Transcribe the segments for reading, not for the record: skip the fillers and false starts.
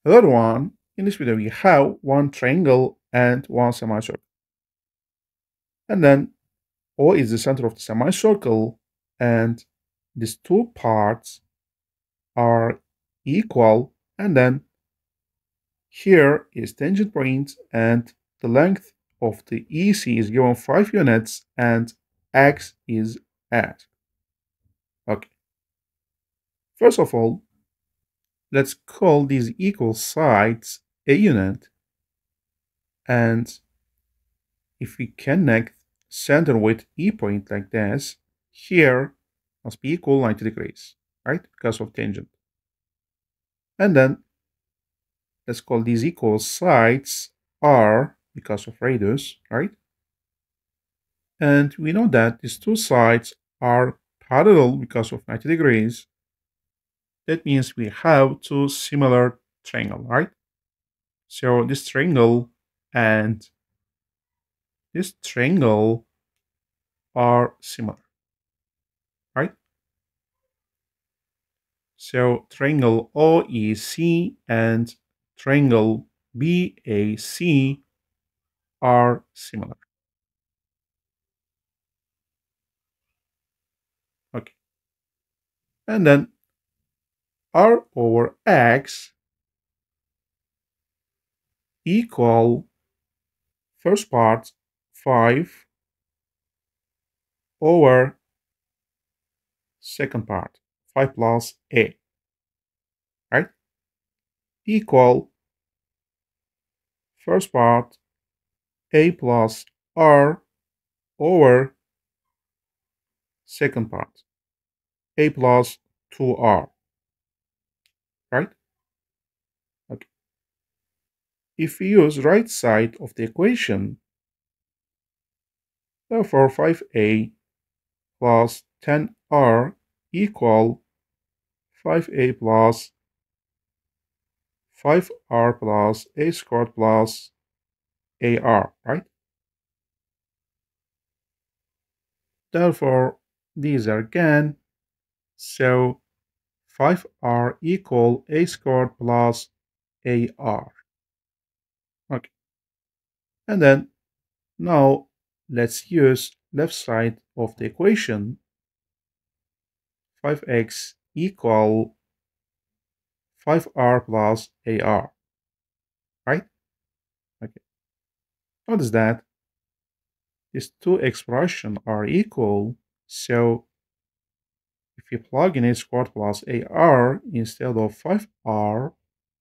Hello everyone, in this video we have one triangle and one semicircle. And then O is the center of the semicircle and these two parts are equal, and then here is tangent point and the length of the EC is given 5 units and X is asked. Okay, first of all, let's call these equal sides a unit, and if we connect center with E point like this, here must be equal 90 degrees, right? Because of tangent. And then let's call these equal sides R because of radius, right? And we know that these two sides are parallel because of 90 degrees. That means we have two similar triangles, right? So this triangle and this triangle are similar, right? So triangle OEC and triangle BAC are similar. Okay. And then R over X equal first part 5 over second part 5 plus A, right? Equal first part A plus R over second part A plus 2R, right? Okay. If we use right side of the equation, therefore 5A plus 10R equal 5A plus 5R plus A squared plus AR, right? Therefore, these are again, so 5R equal A squared plus AR. Okay. And then now let's use left side of the equation. 5x equal 5R plus AR, right? Okay. Notice that these two expressions are equal, so if you plug in A squared plus AR instead of 5R,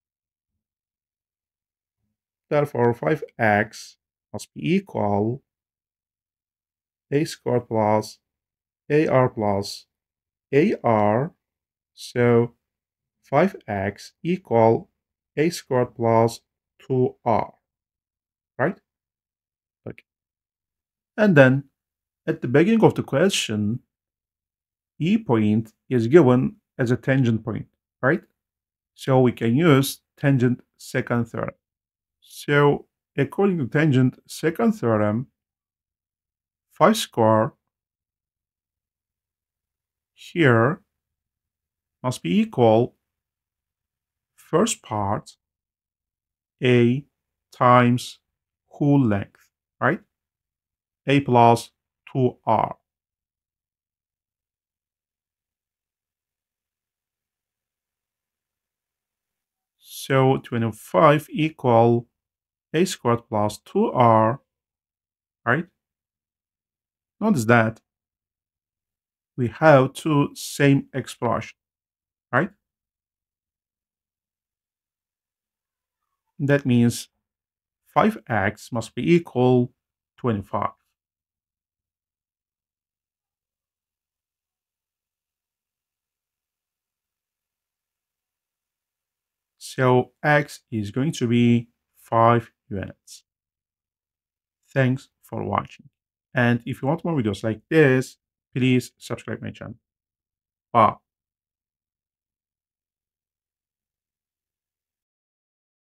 therefore 5x must be equal A squared plus AR plus AR, so 5x equal A squared plus 2R, right? Okay. And then at the beginning of the question, E point is given as a tangent point, right? So we can use tangent second theorem. So according to tangent second theorem, 5 square here must be equal first part A times whole length, right? A plus 2R. So 25 equal A squared plus 2R, right? Notice that we have two same expression, right? That means 5x must be equal 25. So x is going to be 5 units. Thanks for watching. And if you want more videos like this, please subscribe my channel. Bye.